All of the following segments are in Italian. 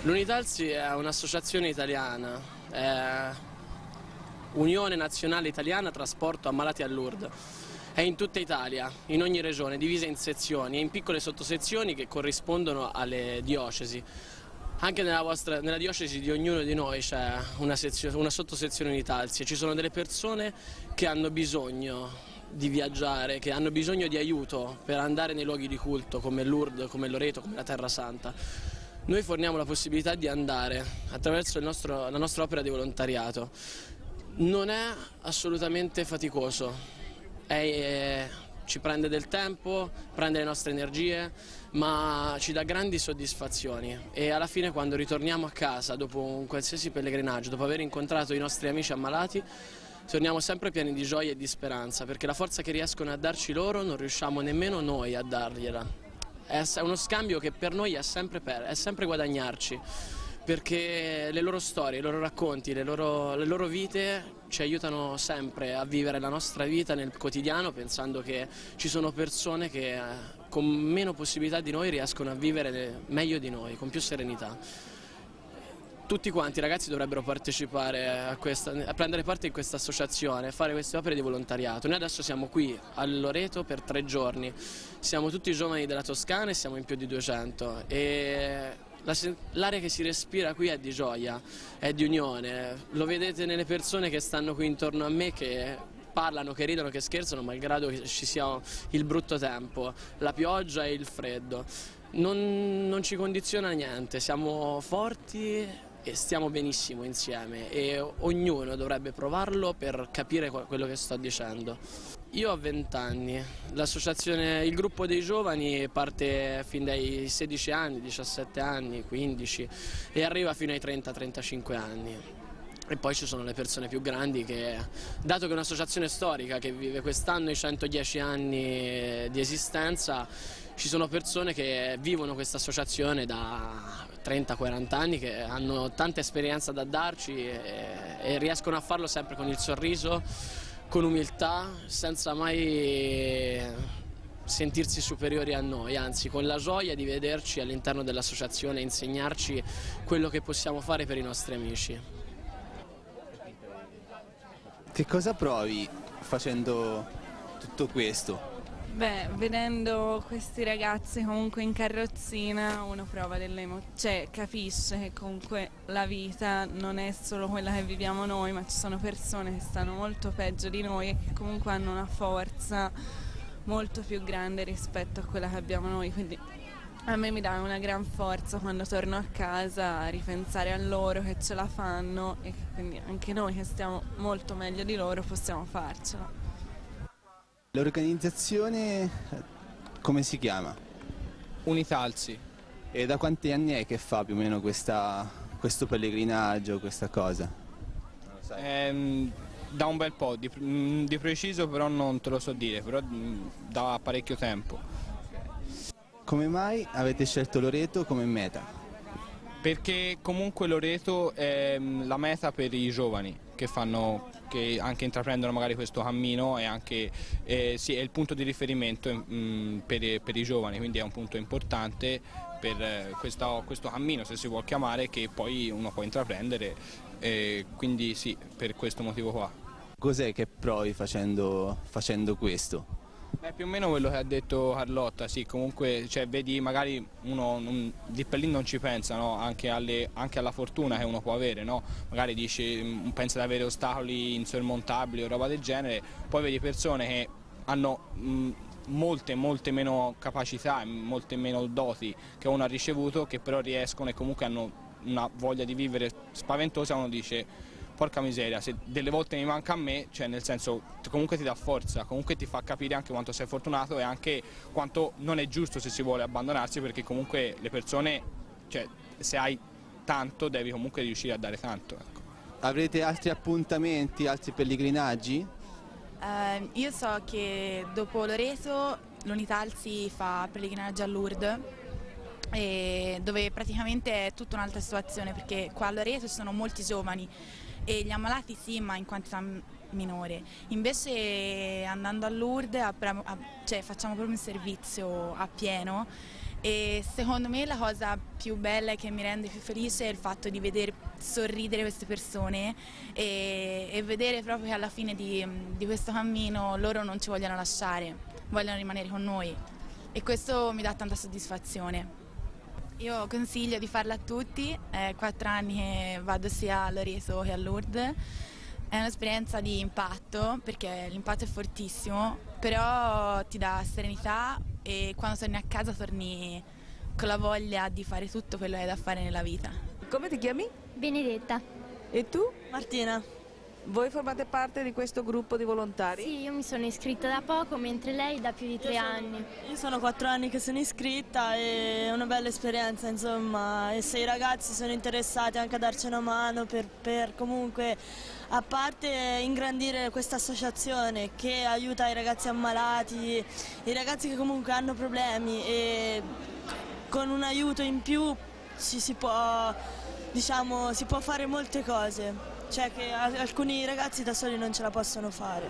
L'Unitalsi è un'associazione italiana, è Unione Nazionale Italiana Trasporto Ammalati a Lourdes. È in tutta Italia, in ogni regione, divisa in sezioni e in piccole sottosezioni che corrispondono alle diocesi. Anche nella diocesi di ognuno di noi c'è una sottosezione Unitalsi e ci sono delle persone che hanno bisogno di viaggiare, che hanno bisogno di aiuto per andare nei luoghi di culto come Lourdes, come Loreto, come la Terra Santa. Noi forniamo la possibilità di andare attraverso la nostra opera di volontariato. Non è assolutamente faticoso, ci prende del tempo, prende le nostre energie, ma ci dà grandi soddisfazioni e alla fine quando ritorniamo a casa dopo un qualsiasi pellegrinaggio, dopo aver incontrato i nostri amici ammalati, torniamo sempre pieni di gioia e di speranza, perché la forza che riescono a darci loro non riusciamo nemmeno noi a dargliela. È uno scambio che per noi è sempre guadagnarci, perché le loro storie, i loro racconti, le loro vite ci aiutano sempre a vivere la nostra vita nel quotidiano, pensando che ci sono persone che con meno possibilità di noi riescono a vivere meglio di noi, con più serenità. Tutti quanti i ragazzi dovrebbero partecipare a prendere parte in questa associazione, fare queste opere di volontariato. Noi adesso siamo qui a Loreto per 3 giorni, siamo tutti giovani della Toscana e siamo in più di 200 e l'aria che si respira qui è di gioia, è di unione, lo vedete nelle persone che stanno qui intorno a me che parlano, che ridono, che scherzano malgrado che ci sia il brutto tempo, la pioggia e il freddo. Non ci condiziona niente, siamo forti e stiamo benissimo insieme e ognuno dovrebbe provarlo per capire quello che sto dicendo. Io ho 20 anni, il gruppo dei giovani parte fin dai 16 anni, 17 anni, 15 e arriva fino ai 30-35 anni. E poi ci sono le persone più grandi che, dato che è un'associazione storica che vive quest'anno i 110 anni di esistenza, ci sono persone che vivono questa associazione da 30-40 anni, che hanno tanta esperienza da darci e riescono a farlo sempre con il sorriso, con umiltà, senza mai sentirsi superiori a noi, anzi con la gioia di vederci all'interno dell'associazione e insegnarci quello che possiamo fare per i nostri amici. Che cosa provi facendo tutto questo? Beh, vedendo questi ragazzi comunque in carrozzina uno prova delle emozioni, cioè capisce che comunque la vita non è solo quella che viviamo noi, ma ci sono persone che stanno molto peggio di noi e che comunque hanno una forza molto più grande rispetto a quella che abbiamo noi, quindi a me mi dà una gran forza quando torno a casa a ripensare a loro che ce la fanno e che quindi anche noi che stiamo molto meglio di loro possiamo farcela. L'organizzazione come si chiama? Unitalsi. E da quanti anni è che fa più o meno questo pellegrinaggio, questa cosa? Da un bel po', di preciso però non te lo so dire, però da parecchio tempo. Come mai avete scelto Loreto come meta? Perché comunque Loreto è la meta per i giovani che anche intraprendono magari questo cammino e anche sì, è il punto di riferimento per i giovani, quindi è un punto importante per questo cammino, se si può chiamare, che poi uno può intraprendere, quindi sì, per questo motivo qua. Cos'è che provi facendo questo? Più o meno quello che ha detto Carlotta, sì, comunque cioè, vedi magari uno lì per lì non ci pensa, no? Anche alla fortuna che uno può avere, no? Magari pensa di avere ostacoli insormontabili o roba del genere, poi vedi persone che hanno molte meno capacità e molte meno doti che uno ha ricevuto, che però riescono e comunque hanno una voglia di vivere spaventosa, uno dice porca miseria, se delle volte mi manca a me, cioè nel senso comunque ti dà forza, comunque ti fa capire anche quanto sei fortunato e anche quanto non è giusto se si vuole abbandonarsi, perché comunque le persone, cioè se hai tanto devi comunque riuscire a dare tanto. Ecco. Avrete altri appuntamenti, altri pellegrinaggi? Io so che dopo Loreto l'Unitalsi fa pellegrinaggio a Lourdes, dove praticamente è tutta un'altra situazione, perché qua a Loreto ci sono molti giovani e gli ammalati sì, ma in quantità minore. Invece andando a Lourdes facciamo proprio un servizio a pieno e secondo me la cosa più bella e che mi rende più felice è il fatto di vedere sorridere queste persone e vedere proprio che alla fine di questo cammino loro non ci vogliono lasciare, vogliono rimanere con noi e questo mi dà tanta soddisfazione. Io consiglio di farla a tutti, è 4 anni che vado sia a Loreto che a Lourdes, è un'esperienza di impatto perché l'impatto è fortissimo, però ti dà serenità e quando torni a casa torni con la voglia di fare tutto quello che hai da fare nella vita. Come ti chiami? Benedetta. E tu? Martina. Voi formate parte di questo gruppo di volontari? Sì, io mi sono iscritta da poco, mentre lei da più di 3 anni. Io sono 4 anni che sono iscritta e è una bella esperienza, insomma, e se i ragazzi sono interessati anche a darci una mano per comunque, a parte ingrandire questa associazione che aiuta i ragazzi ammalati, i ragazzi che comunque hanno problemi e con un aiuto in più si può fare molte cose. Cioè che alcuni ragazzi da soli non ce la possono fare.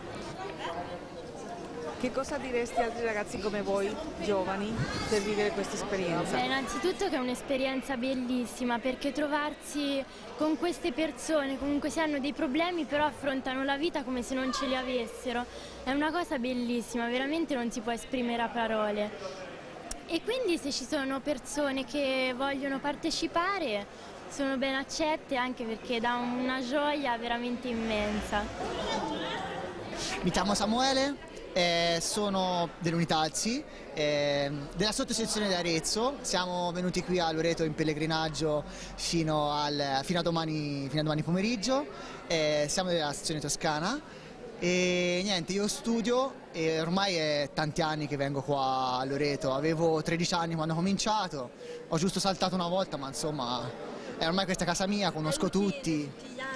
Che cosa diresti a altri ragazzi come voi, giovani, per vivere questa esperienza? Innanzitutto che è un'esperienza bellissima perché trovarsi con queste persone, comunque se hanno dei problemi però affrontano la vita come se non ce li avessero, è una cosa bellissima, veramente non si può esprimere a parole. E quindi se ci sono persone che vogliono partecipare sono ben accette anche perché dà una gioia veramente immensa. Mi chiamo Samuele, sono dell'Unitalsi, della sottosezione di Arezzo. Siamo venuti qui a Loreto in pellegrinaggio fino a domani pomeriggio. Siamo della sezione toscana e niente, io studio e ormai è tanti anni che vengo qua a Loreto. Avevo 13 anni quando ho cominciato, ho giusto saltato una volta, ma insomma ormai questa è casa mia, conosco tutti,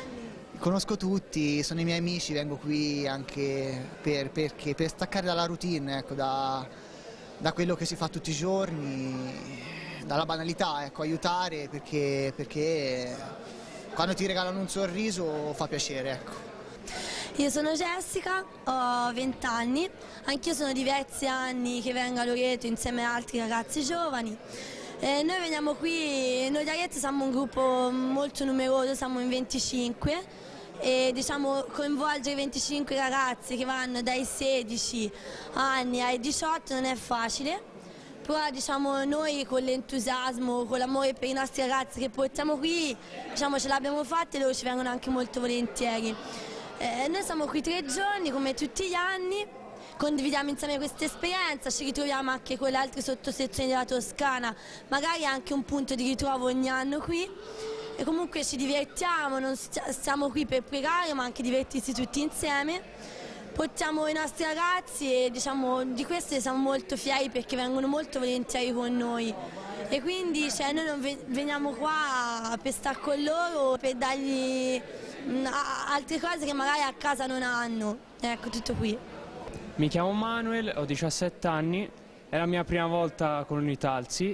sono i miei amici, vengo qui anche per staccare dalla routine, ecco, da quello che si fa tutti i giorni, dalla banalità, ecco, aiutare perché quando ti regalano un sorriso fa piacere, ecco. Io sono Jessica, ho 20 anni, anch'io sono diversi anni che vengo a Loreto insieme a altri ragazzi giovani. Noi veniamo qui, noi di Arezzo siamo un gruppo molto numeroso, siamo in 25 e diciamo coinvolgere 25 ragazzi che vanno dai 16 anni ai 18 non è facile, però diciamo noi con l'entusiasmo, con l'amore per i nostri ragazzi che portiamo qui, diciamo ce l'abbiamo fatta e loro ci vengono anche molto volentieri. Noi siamo qui 3 giorni come tutti gli anni, condividiamo insieme questa esperienza, ci ritroviamo anche con le altre sottosezioni della Toscana, magari anche un punto di ritrovo ogni anno qui e comunque ci divertiamo, non siamo qui per pregare ma anche divertirsi tutti insieme. Portiamo i nostri ragazzi e diciamo di questo siamo molto fieri perché vengono molto volentieri con noi e quindi noi non veniamo qua per stare con loro, per dargli altre cose che magari a casa non hanno, ecco, tutto qui. Mi chiamo Manuel, ho 17 anni, è la mia prima volta con l'Unitalsi.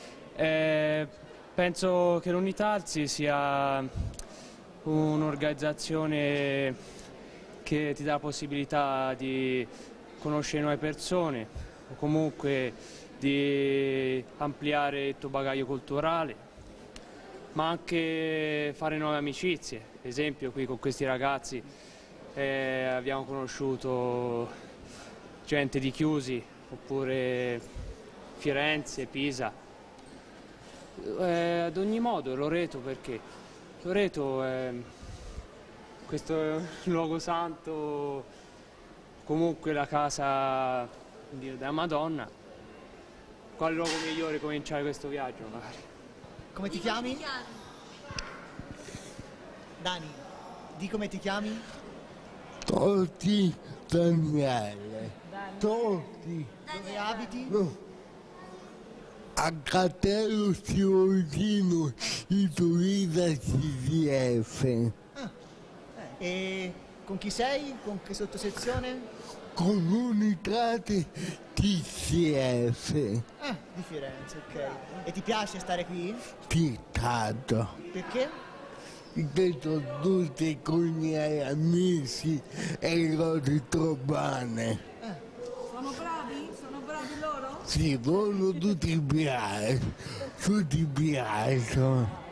Penso che l'Unitalsi sia un'organizzazione che ti dà la possibilità di conoscere nuove persone o comunque di ampliare il tuo bagaglio culturale, ma anche fare nuove amicizie. Per esempio qui con questi ragazzi abbiamo conosciuto gente di Chiusi, oppure Firenze, Pisa. Ad ogni modo Loreto, perché Loreto è questo luogo santo, comunque la casa della Madonna. Quale luogo migliore per cominciare questo viaggio magari? Come ti chiami? Dani, di come ti chiami? Totti Daniele. Totti. Dove abiti? A Catello Stivotino, Iturita CDF. E con chi sei? Con che sottosezione? Comunitate TCF. Di Firenze, ok. E ti piace stare qui? Sì, tanto. Perché? Vedo tutti con i miei amici e lo ritrovane. Sono bravi? Sono bravi loro? Sì, tutti piacciono.